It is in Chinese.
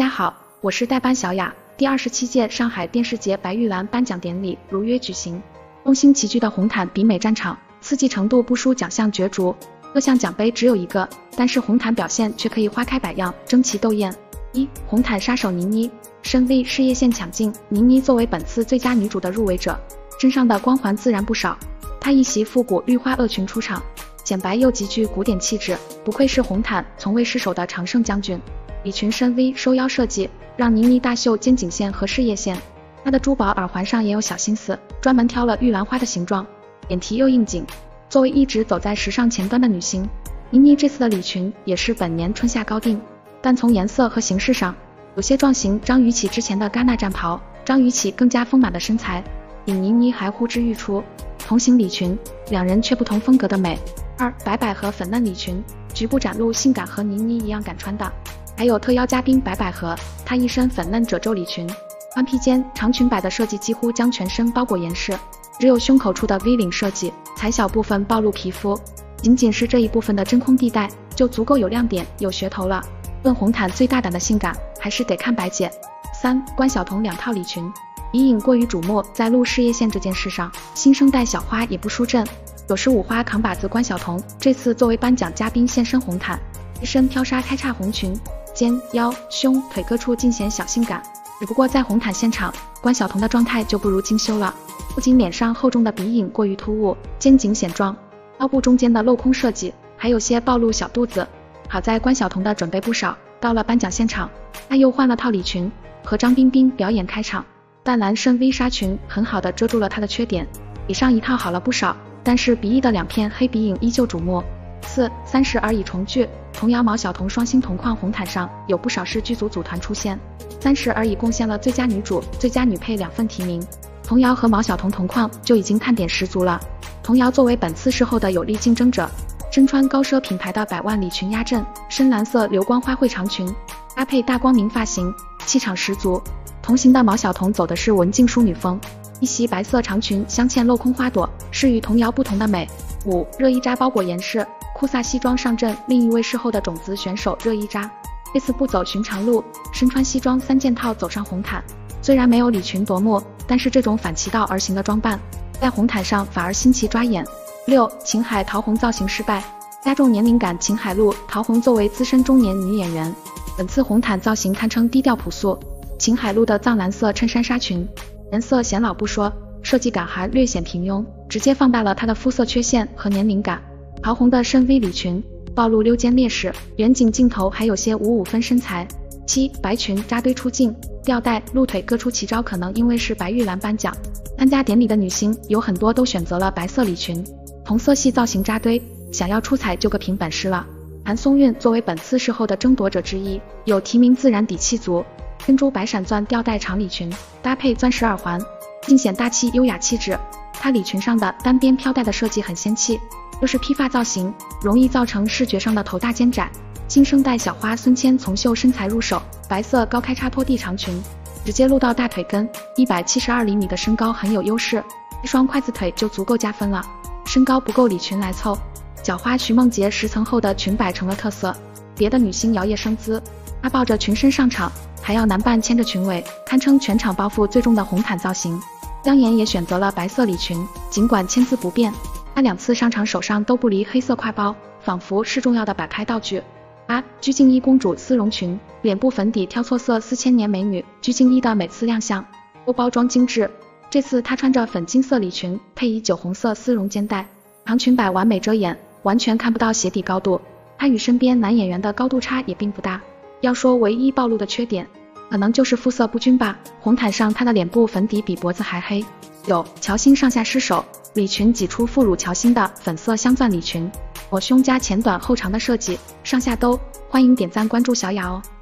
家好，我是代班小雅。第27届上海电视节白玉兰颁奖典礼如约举行，众星齐聚的红毯比美战场，刺激程度不输奖项角逐。各项奖杯只有一个，但是红毯表现却可以花开百样，争奇斗艳。红毯杀手倪妮，身 V 事业线抢镜，倪妮作为本次最佳女主的入围者，身上的光环自然不少。她一袭复古绿花萼裙出场，简白又极具古典气质，不愧是红毯从未失手的常胜将军。礼裙深 V 收腰设计，让倪妮大秀肩颈线和事业线。她的珠宝耳环上也有小心思，专门挑了玉兰花的形状，点题又应景。作为一直走在时尚前端的女星，倪妮这次的礼裙也是本年春夏高定，但从颜色和形式上，有些撞型张雨绮之前的戛纳战袍，张雨绮更加丰满的身材，比倪妮还呼之欲出。同型礼裙，两人却不同风格的美。白百合粉嫩礼裙，局部展露性感和倪妮一样敢穿的。还有特邀嘉宾白百合，她一身粉嫩褶皱礼裙，宽披肩，长裙摆的设计几乎将全身包裹严实，只有胸口处的 V 领设计才小部分暴露皮肤，仅是这一部分的真空地带就足够有亮点有噱头了。论红毯最大胆的性感，还是得看白姐。关晓彤2套礼裙，鼻影过于瞩目，在露事业线这件事上，新生代小花也不输阵。95花扛把子关晓彤这次作为颁奖嘉宾现身红毯，一身飘纱开叉红裙，肩、腰、胸、腿各处尽显小性感。只不过在红毯现场，关晓彤的状态就不如精修了，不仅脸上厚重的鼻影过于突兀，肩颈显壮，腰部中间的镂空设计还有些暴露小肚子。好在关晓彤的准备不少，到了颁奖现场，她又换了套礼裙，和张彬彬表演开场。淡蓝深 V 纱裙很好的遮住了她的缺点，比上一套好了不少，但是鼻翼的2片黑鼻影依旧瞩目。30而已重聚，童谣毛晓彤双星同框红毯上有不少是剧组组团出现。30而已贡献了最佳女主、最佳女配2份提名，童谣和毛晓彤同框就已经看点十足了。童谣作为本次事后的有力竞争者，身穿高奢品牌的100万礼裙压阵，深蓝色流光花卉长裙，搭配大光明发型，气场十足。同行的毛晓彤走的是文静淑女风，一袭白色长裙镶嵌镂空花朵，是与童谣不同的美。热依扎包裹严实，酷飒西装上阵。另一位事后的种子选手热依扎，这次不走寻常路，身穿西装3件套走上红毯。虽然没有礼裙夺目，但是这种反其道而行的装扮，在红毯上反而新奇抓眼。秦海桃红造型失败，加重年龄感。秦海璐、桃红作为资深中年女演员，本次红毯造型堪称低调朴素。秦海璐的藏蓝色衬衫纱裙，颜色显老不说，设计感还略显平庸，直接放大了她的肤色缺陷和年龄感。桃红的深 V 礼裙暴露溜肩劣势，远景镜头还有些55分身材。白裙扎堆出镜，吊带、露腿各出奇招。可能因为是白玉兰颁奖，参加典礼的女星有很多都选择了白色礼裙，同色系造型扎堆，想要出彩就个凭本事了。韩松韵作为本次事后的争夺者之一，有提名自然底气足，珍珠白闪钻吊带长礼裙搭配钻石耳环，尽显大气优雅气质。她礼裙上的单边飘带的设计很仙气，就是披发造型，容易造成视觉上的头大肩窄。新生代小花孙千从秀身材入手，白色高开叉拖地长裙，直接露到大腿根，172厘米的身高很有优势，一双筷子腿就足够加分了。身高不够礼裙来凑，角花徐梦洁10层厚的裙摆成了特色，别的女星摇曳生姿，她抱着裙身上场，还要男伴牵着裙尾，堪称全场包袱最重的红毯造型。姜妍也选择了白色礼裙，尽管签字不便，她2次上场手上都不离黑色挎包，仿佛是重要的摆拍道具。鞠婧祎公主丝绒裙，脸部粉底挑错色4000年美女。鞠婧祎的每次亮相都包装精致，这次她穿着粉金色礼裙，配以酒红色丝绒肩带，长裙摆完美遮眼，完全看不到鞋底高度。她与身边男演员的高度差也并不大，要说唯一暴露的缺点，可能就是肤色不均吧。红毯上她的脸部粉底比脖子还黑。乔欣上下失手，礼裙挤出副乳乔欣的粉色镶钻礼裙，抹胸加前短后长的设计，上下都。欢迎点赞关注小雅哦。